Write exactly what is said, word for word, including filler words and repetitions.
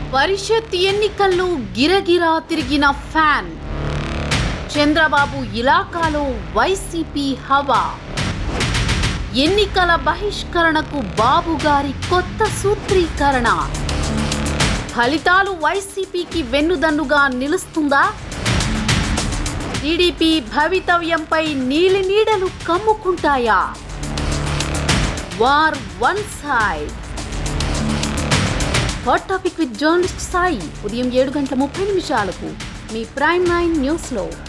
పరిషత్ ఎన్నికల్లో గిరగిరా తిరిగిన ఫ్యాన్ చంద్రబాబు ఇలాకాలో వైసీపీ హవా ఎన్నికల బహిష్కరణకు బాబు గారి కొత్త సూత్రీకరణ ఫలితాలు వైసీపీకి వెన్నుదన్నుగా నిలుస్తుందా టీడీపీ భవితవ్యంపై నీలి నీడలు కమ్ముకుంటాయా war one side hot topic with journalist Sai ఉదయం ఏడు గంటల ముప్పై నిమిషాలకు మీ ప్రైమ్ నైన్ న్యూస్లో.